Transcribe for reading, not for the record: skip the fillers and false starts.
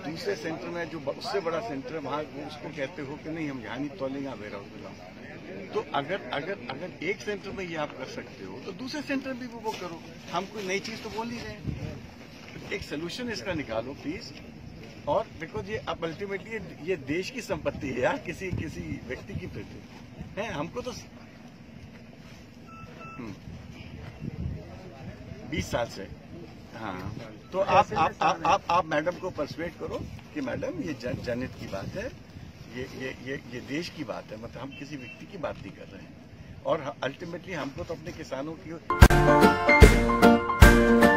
दूसरे सेंटर में जो उससे बड़ा सेंटर है वहाँ उसको कहते हो कि नहीं हम यहाँ नहीं तोलेंगे, वेयर हाउस में लाओ। तो अगर एक सेंटर में ये आप कर सकते हो तो दूसरे सेंटर में भी वो करो। हम कोई नई चीज तो बोल नहीं रहे। एक सोल्यूशन इसका निकालो प्लीज। और बिकॉज ये अब अल्टीमेटली ये देश की संपत्ति है यार, किसी व्यक्ति की प्रति है। हमको तो 20 साल से। हाँ, तो आप मैडम को परसुएट करो कि मैडम ये जनहित की बात है, ये देश की बात है, मतलब हम किसी व्यक्ति की बात नहीं कर रहे हैं। और अल्टीमेटली हमको तो अपने किसानों की